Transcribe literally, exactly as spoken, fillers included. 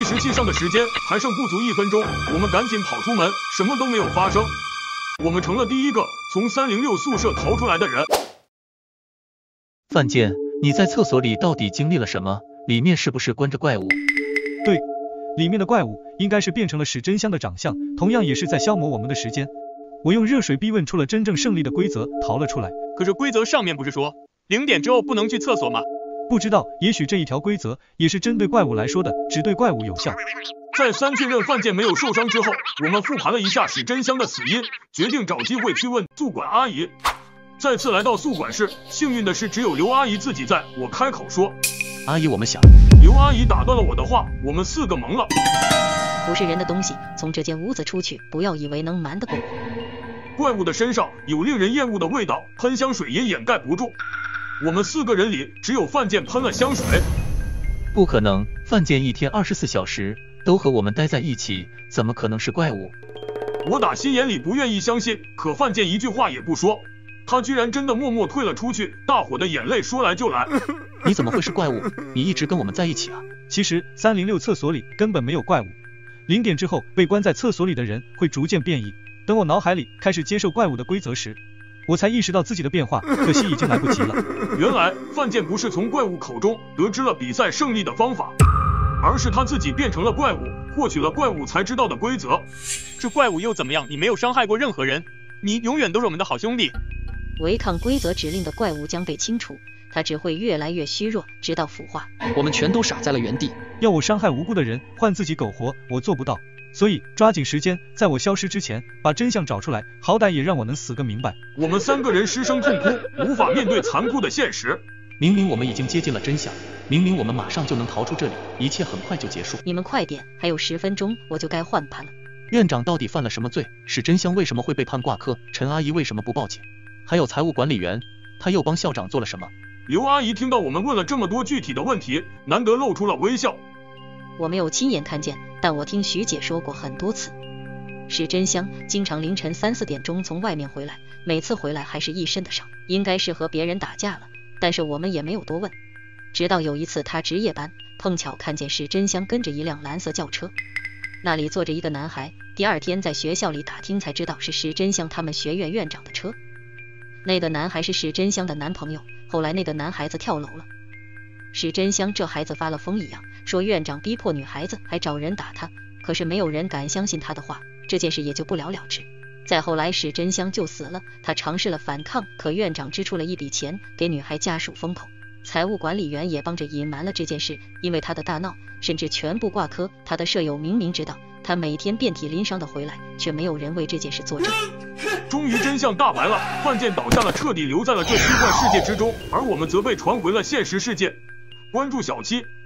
时器上的时间还剩不足一分钟，我们赶紧跑出门，什么都没有发生。我们成了第一个从三零六宿舍逃出来的人。 范建，你在厕所里到底经历了什么？里面是不是关着怪物？ 对，里面的怪物应该是变成了史真香的长相，同样也是在消磨我们的时间。我用热水逼问出了真正胜利的规则，逃了出来。 可是规则上面不是说零点之后不能去厕所吗？ 不知道，也许这一条规则也是针对怪物来说的，只对怪物有效。 在三确认范建没有受伤之后，我们复盘了一下史真香的死因，决定找机会去问宿管阿姨。再次来到宿管室，幸运的是只有刘阿姨自己在。我开口说：“ 阿姨，我们想……” 刘阿姨打断了我的话，我们四个懵了。 不是人的东西，从这间屋子出去，不要以为能瞒得过我。 怪物的身上有令人厌恶的味道，喷香水也掩盖不住。我们四个人里，只有范建喷了香水。 不可能，范建一天二十四小时都和我们待在一起，怎么可能是怪物？ 我打心眼里不愿意相信，可范建一句话也不说，他居然真的默默退了出去。大伙的眼泪说来就来。 你怎么会是怪物？你一直跟我们在一起啊？ 其实三零六厕所里根本没有怪物，零点之后被关在厕所里的人会逐渐变异。等我脑海里开始接受怪物的规则时，我才意识到自己的变化，可惜已经来不及了。 原来范建不是从怪物口中得知了比赛胜利的方法，而是他自己变成了怪物，获取了怪物才知道的规则。 这怪物又怎么样？你没有伤害过任何人，你永远都是我们的好兄弟。 违抗规则指令的怪物将被清除，它只会越来越虚弱，直到腐化。 我们全都傻在了原地。 要我伤害无辜的人，换自己苟活，我做不到。所以抓紧时间，在我消失之前把真相找出来，好歹也让我能死个明白。 我们三个人失声痛哭，无法面对残酷的现实。 明明我们已经接近了真相，明明我们马上就能逃出这里，一切很快就结束。 你们快点，还有十分钟我就该换班了。 院长到底犯了什么罪？史真香为什么会被判挂科？陈阿姨为什么不报警？还有财务管理员，他又帮校长做了什么？ 刘阿姨听到我们问了这么多具体的问题，难得露出了微笑。 我没有亲眼看见，但我听徐姐说过很多次。史真香经常凌晨三四点钟从外面回来，每次回来还是一身的伤，应该是和别人打架了，但是我们也没有多问。直到有一次她值夜班，碰巧看见史真香跟着一辆蓝色轿车，那里坐着一个男孩，第二天在学校里打听才知道是史真香他们学院院长的车。那个男孩是史真香的男朋友，后来那个男孩子跳楼了。史真香这孩子发了疯一样，说院长逼迫女孩子，还找人打他，可是没有人敢相信他的话，这件事也就不了了之。再后来史真香就死了，他尝试了反抗，可院长支出了一笔钱给女孩家属封口，财务管理员也帮着隐瞒了这件事，因为他的大闹甚至全部挂科。他的舍友明明知道他每天遍体鳞伤的回来，却没有人为这件事作证。 终于真相大白了，范建倒下了，彻底留在了这虚幻世界之中，而我们则被传回了现实世界。关注小七。